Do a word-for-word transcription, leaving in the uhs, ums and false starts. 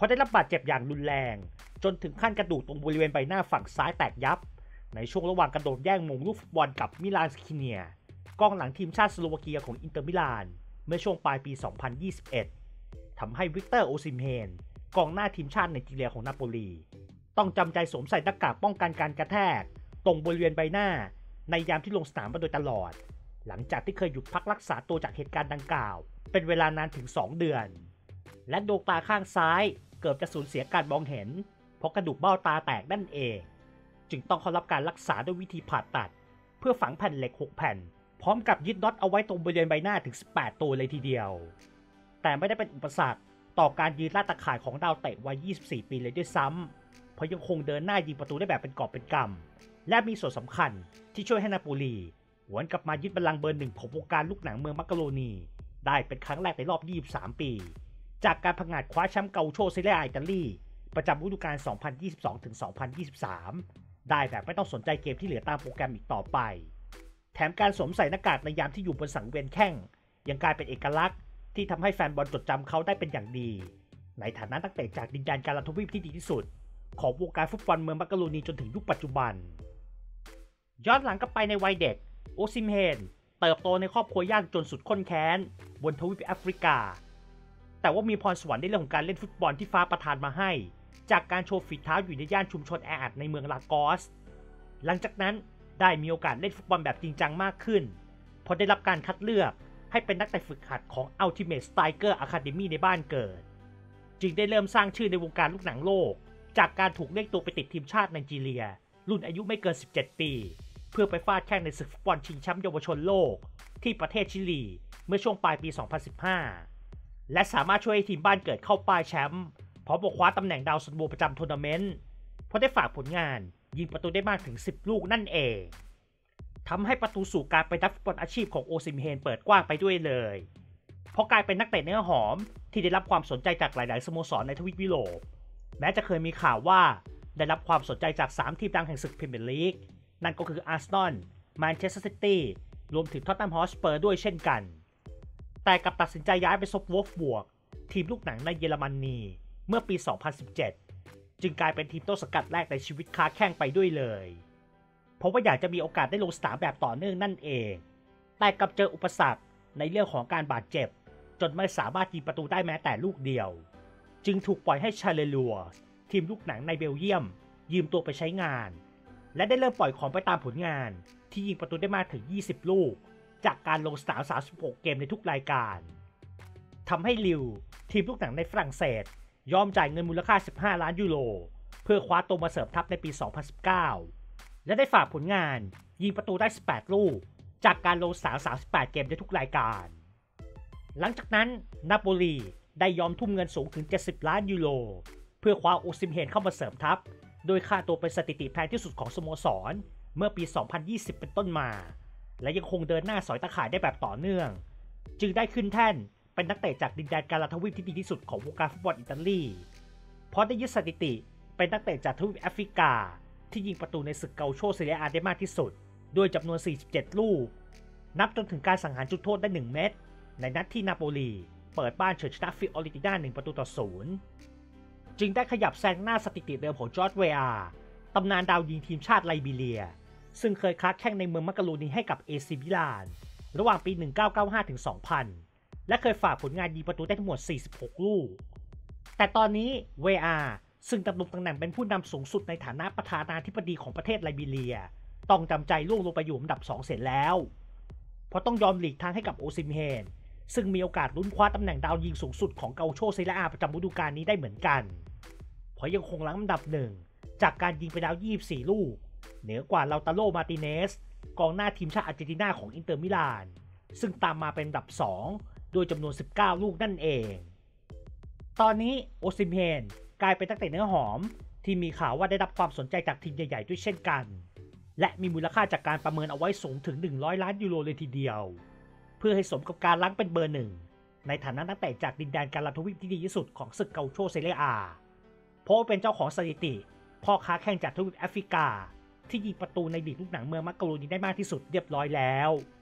ราะได้รับบาดเจ็บอย่างรุนแรงจนถึงขั้นกระดูกตรงบริเวณใบหน้าฝั่งซ้ายแตกยับในช่วงระหว่างกระโดดแย่งมงลูกฟุตบอลกับมิลานสคิเนียกองหลังทีมชาติสโลวาเกียของอินเตอร์มิลานเมื่อช่วงปลายปี สองพันยี่สิบเอ็ด ทำให้วิกเตอร์ โอซิมเฮนกองหน้าทีมชาติไนจีเรียของนาโปลีต้องจำใจสวมใส่หน้ากากป้องกันการกระแทกตรงบริเวณใบหน้าในยามที่ลงสนามมาโดยตลอดหลังจากที่เคยหยุดพักรักษาตัวจากเหตุการณ์ดังกล่าวเป็นเวลานานถึงสองเดือนและดวงตาข้างซ้ายเกือบจะสูญเสียการมองเห็นเพราะกระดูกเบ้าตาแตกนั่นเองจึงต้องเข้ารับการรักษาด้วยวิธีผ่าตัดเพื่อฝังแผ่นเหล็กหกแผ่นพร้อมกับยึดน็อตเอาไว้ตรงบริเวณใบหน้าถึงสิบแปดตัวเลยทีเดียวแต่ไม่ได้เป็นอุปสรรคต่อการยืนลาดตะข่ายของดาวเตะวัยยี่สิบสี่ปีเลยด้วยซ้ำเพราะยังคงเดินหน้ายิงประตูได้แบบเป็นกอบเป็นกำและมีส่วนสำคัญที่ช่วยให้นาโปลีหวนกลับมายึดบัลลังก์เบอร์หนึ่งของวงการลูกหนังเมืองมักกะโรนีได้เป็นครั้งแรกในรอบยี่สิบสามปีจากการผงาดคว้าแชมป์เกาโชเซเรียอาอิตาลีประจำฤดูกาล สองพันยี่สิบสองถึงสองพันยี่สิบสาม ได้แบบไม่ต้องสนใจเกมที่เหลือตามโปรแกรมอีกต่อไปแถมการสวมใส่หน้ากากในยามที่อยู่บนสังเวียนแข้งยังกลายเป็นเอกลักษณ์ที่ทำให้แฟนบอลจดจำเขาได้เป็นอย่างดีในฐานะนักเตะจากดินแดนการันทวีปที่ดีที่สุดของวงการฟุตบอลเมืองมักกะโรนีจนถึงยุคปัจจุบันย้อนหลังกลับไปในวัยเด็กโอซิมเฮนเติบโตในครอบครัวยากจนสุดข้นแค้นบนทวีปแอฟริกาแต่ว่ามีพรสวรรค์ในเรื่องของการเล่นฟุตบอลที่ฟ้าประทานมาให้จากการโชว์ฝีเท้าอยู่ในย่านชุมชนแออัดในเมืองลากอสหลังจากนั้นได้มีโอกาสเล่นฟุตบอลแบบจริงจังมากขึ้นพอได้รับการคัดเลือกให้เป็นนักเตะฝึกหัดของ Ultimate Striker Academy ในบ้านเกิดจึงได้เริ่มสร้างชื่อในวงการลูกหนังโลกจากการถูกเรียกตัวไปติดทีมชาติไนจีเรียรุ่นอายุไม่เกินสิบเจ็ดปีเพื่อไปฟาดแข่งในศึกฟุตบอลชิงแชมป์เยาวชนโลกที่ประเทศชิลีเมื่อช่วงปลายปี สองพันสิบห้า และสามารถช่วยให้ทีมบ้านเกิดเข้าป้ายแชมป์พร้อมบอกคว้าตำแหน่งดาวซันโวประจำทัวร์นาเมนต์เพราะได้ฝากผลงานยิงประตูได้มากถึงสิบลูกนั่นเองทำให้ประตูสู่การเป็นนักฟุตบอลอาชีพของโอซิมเฮนเปิดกว้างไปด้วยเลยเพราะกลายเป็นนักเตะเนื้อหอมที่ได้รับความสนใจจากหลายๆสโมสรในทวีปยุโรปแม้จะเคยมีข่าวว่าได้รับความสนใจจากสามทีมดังแห่งศึกพรีเมียร์ลีกนั่นก็คืออาร์เซนอลแมนเชสเตอร์ซิตี้รวมถึงท็อตแนมฮอตสเปอร์ด้วยเช่นกันแต่กลับตัดสินใจย้ายไปซบวอล์ฟบวกทีมลูกหนังในเยอรมนีเมื่อปี สองพันสิบเจ็ด จึงกลายเป็นทีมต้นสังกัดแรกในชีวิตค้าแข่งไปด้วยเลยเพราะว่าอยากจะมีโอกาสได้ลงสนามแบบต่อเนื่องนั่นเองแต่กลับเจออุปสรรคในเรื่องของการบาดเจ็บจนไม่สามารถยิงประตูได้แม้แต่ลูกเดียวจึงถูกปล่อยให้ชาเลลัวทีมลูกหนังในเบลเยียมยืมตัวไปใช้งานและได้เริ่มปล่อยของไปตามผลงานที่ยิงประตูได้มากถึงยี่สิบลูกจากการลงสนามสามสิบหกเกมในทุกรายการทำให้ลิวทีมลูกหนังในฝรั่งเศสยอมจ่ายเงินมูลค่าสิบห้าล้านยูโรเพื่อคว้าตัวมาเสริมทัพในปี สองพันสิบเก้า และได้ฝากผลงานยิงประตูได้สิบแปดลูกจากการลงสนามสามสิบแปดเกมในทุกรายการหลังจากนั้นนาโปลีได้ยอมทุ่มเงินสูงถึงเจ็ดสิบล้านยูโรเพื่อคว้าโอซิมเฮนเข้ามาเสริมทัพโดยค่าตัวเป็นสถิติแพงที่สุดของสโมสรเมื่อปี สองพันยี่สิบ เป็นต้นมาและยังคงเดินหน้าสอยตะข่ายได้แบบต่อเนื่องจึงได้ขึ้นแท่นเป็นนักเตะจากดินแดนการันทวีปที่ดีที่สุดของวงการฟุตบอลอิตาลีเพราะได้ยึดสถิติเป็นนักเตะจากทวีปแอฟริกาที่ยิงประตูในศึกเกาโชเซเรียอาได้มากที่สุดด้วยจำนวนสี่สิบเจ็ดลูกนับจนถึงการสังหารจุดโทษได้หนึ่งเม็ดในนัดที่นาโปลีเปิดบ้านเฉือนชนะฟิออริติน่าหนึ่งประตูต่อศูนย์จึงได้ขยับแซงหน้าสถิติเดิมของจอร์จเวอาตำนานดาวยิงทีมชาติไลบีเรียซึ่งเคยค้าแข่งในเมืองมักกะโรนีให้กับเอซิมิลานระหว่างปี หนึ่งพันเก้าร้อยเก้าสิบห้า ถึง สองพัน และเคยฝากผลงานยิงประตูได้ทั้งหมดสี่สิบหกลูกแต่ตอนนี้เวอาซึ่งดำรงตำแหน่งเป็นผู้นำสูงสุดในฐานะประธานาธิบดีของประเทศไลบีเรียต้องจำใจล่วงลงไปอยู่อันดับสองเสร็จแล้วเพราะต้องยอมหลีกทางให้กับโอซิมเฮนซึ่งมีโอกาสลุ้นคว้าตำแหน่งดาวยิงสูงสุดของเกาโชเซเรียอาประจำฤดูกาลนี้ได้เหมือนกันเพราะยังคงหลังอันดับหนึ่งจากการยิงไปแล้วยี่สิบสี่ลูกเหนือกว่าลาตาโรมาร์ติเนสกองหน้าทีมชาติอาร์เจนตินาของอินเตอร์มิลานซึ่งตามมาเป็นอันดับสองโดยจำนวนสิบเก้าลูกนั่นเองตอนนี้โอซิมเฮนกลายเป็นนักเตะเนื้อหอมที่มีข่าวว่าได้รับความสนใจจากทีมใหญ่ๆด้วยเช่นกันและมีมูลค่าจากการประเมินเอาไว้สูงถึงหนึ่งร้อยล้านยูโรเลยทีเดียวเพื่อให้สมกับการล้างเป็นเบอร์หนึ่งในฐานะนักเตะจากดินแดนการันทวีปที่ดีที่สุดของศึกเกาโชเซเรียอาเพราะเป็นเจ้าของสถิติพ่อค้าแข่งจากทวีปแอฟริกาที่ยิงประตูในลีกลูกหนังเมืองมักกะโรนีได้มากที่สุดเรียบร้อยแล้ว